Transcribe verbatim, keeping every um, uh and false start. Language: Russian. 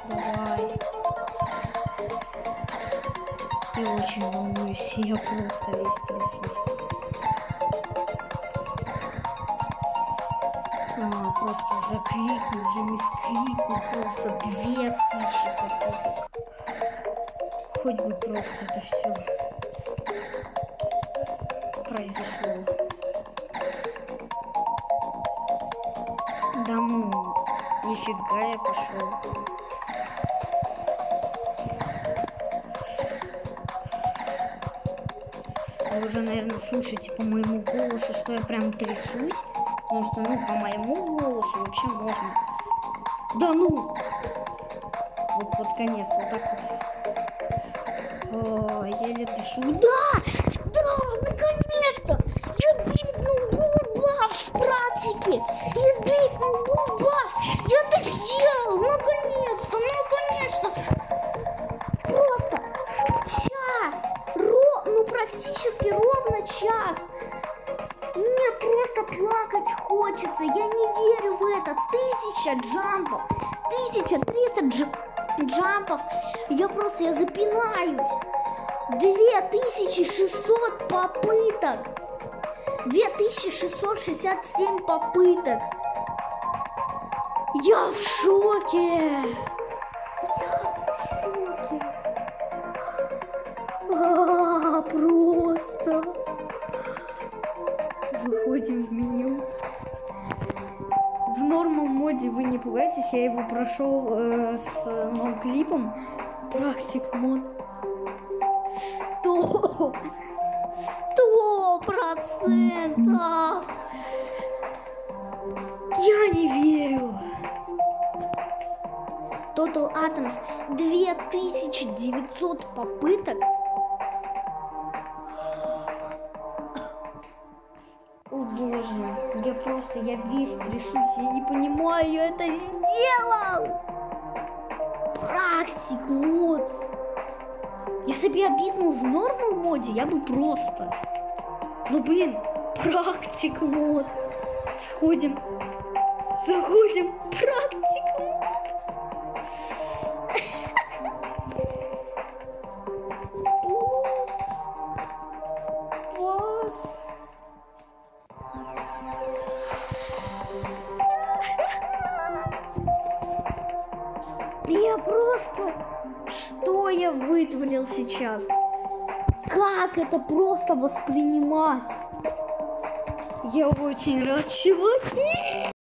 Давай. Я очень волнуюсь, я просто весь трясусь. А, просто уже крикну, уже не скрикну, просто две тысячи попыток. Хоть бы просто это все произошло. Да ну, нифига я пошел. Вы уже, наверное, слышите по моему голосу, что я прям трясусь. Потому что, ну, по моему голосу вообще можно. Да ну! Вот под конец, вот так вот. О, еле дышу. Да! Да! Наконец-то! Я битнул булбав с практики! Я битнул булбав! Я это сделал! Наконец-то! Наконец-то! Просто час! Ро... Ну, практически ровно час! Мне просто плакать хочется, я не верю в это. Тысяча джампов, тысяча триста дж... джампов, я просто, я запинаюсь. Две тысячи шестьсот попыток, две тысячи шестьсот шестьдесят семь попыток. Я в шоке. Я в шоке. А, просто... Выходим в меню. В нормал моде вы не пугайтесь, я его прошел э, с ноуклипом. Практик мод. Сто! Сто процентов! Я не верю. Total Atoms две тысячи девятьсот попыток. О боже, я просто, я весь трясусь, я не понимаю, я это сделал! Практик мод! Если бы я битнул в нормал моде, я бы просто... Ну блин, практик мод! Сходим, заходим, практик мод! Я просто... Что я вытворил сейчас? Как это просто воспринимать? Я очень рад, чуваки!